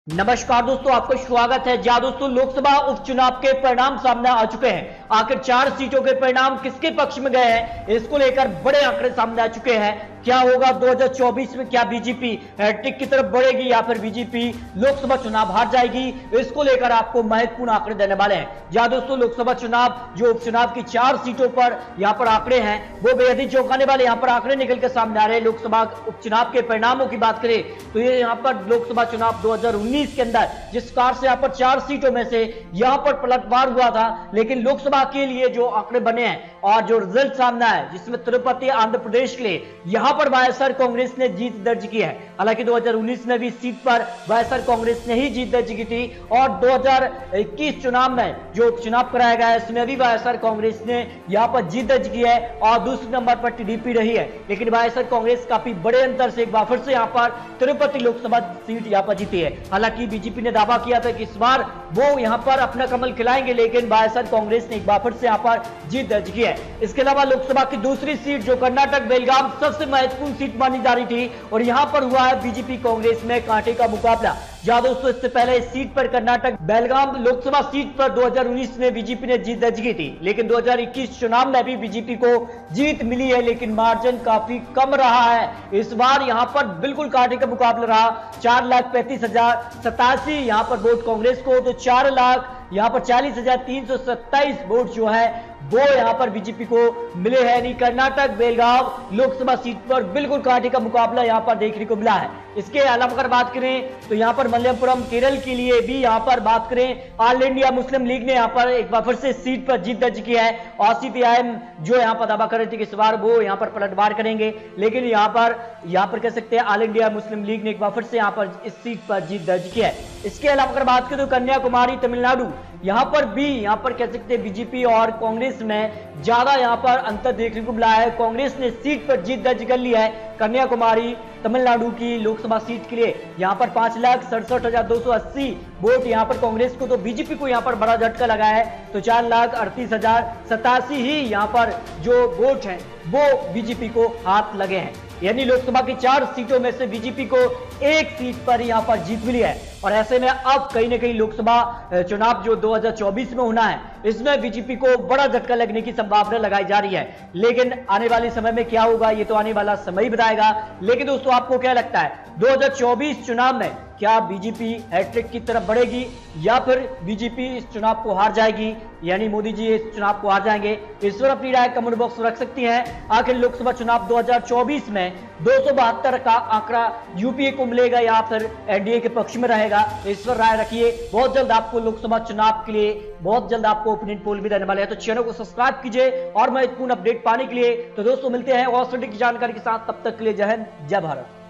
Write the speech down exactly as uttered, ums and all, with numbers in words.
नमस्कार दोस्तों, आपका स्वागत है। जहां दोस्तों लोकसभा उपचुनाव के परिणाम सामने आ चुके हैं। आखिर चार सीटों के परिणाम किसके पक्ष में गए हैं, इसको लेकर बड़े आंकड़े सामने आ चुके हैं। क्या होगा दो हज़ार चौबीस में, क्या बीजेपी हैट्रिक की तरफ बढ़ेगी या फिर बीजेपी लोकसभा चुनाव हार जाएगी, इसको लेकर आपको महत्वपूर्ण आंकड़े देने वाले हैं। जहां दोस्तों लोकसभा चुनाव जो उपचुनाव की चार सीटों पर यहां पर आंकड़े हैं, वो बेहद ही चौंकाने वाले यहां पर आंकड़े निकल के सामने आ रहे हैं। लोकसभा उपचुनाव के परिणामों की बात करें तो ये यहां पर लोकसभा चुनाव दो हज़ार उन्नीस के अंदर जिस कार से यहां पर चार सीटों में से यहां पर पलटवार हुआ था, लेकिन लोकसभा के लिए जो आंकड़े बने हैं और जो रिजल्ट सामने है, जिसमें तिरुपति आंध्र प्रदेश के लिए यहां पर वाईएसआर कांग्रेस ने जीत दर्ज की है। हालांकि दो हज़ार उन्नीस में भी सीट पर वाईएसआर कांग्रेस ने ही जीत दर्ज की थी और दो हज़ार इक्कीस चुनाव में जो चुनाव कराया गया है इसमें भी वाईएसआर कांग्रेस ने यहां पर जीत दर्ज की है और दूसरे नंबर पर टीडीपी रही है। लेकिन वाईएसआर कांग्रेस काफी बड़े अंतर से एक बार फिर से यहां पर तिरुपति लोकसभा सीट यहां पर जीती है। हालांकि बीजेपी ने दावा किया था कि इस बार वो यहां पर अपना कमल खिलाएंगे, लेकिन वाईएसआर कांग्रेस ने एक बार फिर से यहां पर जीत दर्ज की है। इसके अलावा लोकसभा की दूसरी सीट जो कर्नाटक बेलगाम सबसे महत्वपूर्ण सीट मानी जा रही थी और यहां पर हुआ है बीजेपी कांग्रेस में कांटे का मुकाबला। जहां दोस्तों इससे पहले इस सीट पर कर्नाटक बेलगाम लोकसभा सीट पर दो हज़ार उन्नीस में बीजेपी ने जीत दर्ज की थी, लेकिन दो हज़ार इक्कीस चुनाव में भी बीजेपी को जीत मिली है, लेकिन मार्जिन काफी कम रहा है। इस बार यहां पर बिल्कुल कांटे का मुकाबला रहा। चार लाख पैंतीस हजार सतासी यहां पर वोट कांग्रेस को, तो चार लाख यहां पर चालीस हजार तीन सौ सत्ताईस वोट जो है वो यहां पर बीजेपी को मिले हैं। यानी कर्नाटक बेलगाम लोकसभा सीट पर बिल्कुल कांटे का मुकाबला यहां पर देखने को मिला है। इसके अलावा अगर बात करें तो यहां पर मलप्पुरम केरल के लिए भी यहां पर बात करें, ऑल इंडिया मुस्लिम लीग ने यहां पर एक बार फिर से सीट पर जीत दर्ज की है और सीपीआईएम जो यहां पर दावा कर रही थी कि इस बार वो यहां पर पलटवार करेंगे, लेकिन यहां पर यहां पर कह सकते हैं ऑल इंडिया मुस्लिम लीग ने एक बार फिर से यहां पर इस सीट पर जीत दर्ज की है। इसके अलावा अगर बात करें तो कन्याकुमारी तमिलनाडु, यहां पर भी यहां पर कह सकते हैं बीजेपी और कांग्रेस में ज्यादा यहां पर अंतर देखने को मिला है। कांग्रेस ने सीट पर जीत दर्ज कर ली है कन्याकुमारी तमिलनाडु की लोकसभा सीट के लिए। यहां पर पांच लाख सड़सठ हजार दो सौ अस्सी वोट यहां पर कांग्रेस को, तो बीजेपी को यहां पर बड़ा झटका लगा है, तो चार लाख अड़तीस हजार सतासी ही यहां पर जो वोट हैं वो बीजेपी को हाथ लगे हैं। यानी लोकसभा की चार सीटों में से बीजेपी को एक सीट पर यहां पर जीत मिली है और ऐसे में अब कहीं ना कहीं लोकसभा चुनाव जो दो हज़ार चौबीस में होना है इसमें बीजेपी को बड़ा झटका लगने की संभावना लगाई जा रही है। लेकिन आने वाले समय में क्या होगा ये तो आने वाला समय ही बताएगा। लेकिन दोस्तों आपको क्या लगता है दो हज़ार चौबीस चुनाव में क्या बीजेपी हैट्रिक की तरफ बढ़ेगी या फिर बीजेपी इस चुनाव को हार जाएगी, यानी मोदी जी इस चुनाव को हार जाएंगे? इस पर अपनी राय कमेंट बॉक्स में रख सकती हैं। आखिर लोकसभा चुनाव दो हज़ार चौबीस में दो सौ बहत्तर का आंकड़ा यूपीए को मिलेगा या फिर एनडीए के पक्ष में रहेगा, इस पर राय रखिए। बहुत जल्द आपको लोकसभा चुनाव के लिए बहुत जल्द आपको ओपिनियन पोल भी देने वाले हैं, तो चैनल को सब्सक्राइब कीजिए और महत्वपूर्ण अपडेट पाने के लिए। तो दोस्तों मिलते हैं और सटीक जानकारी के साथ, तब तक के लिए जय हिंद जय भारत।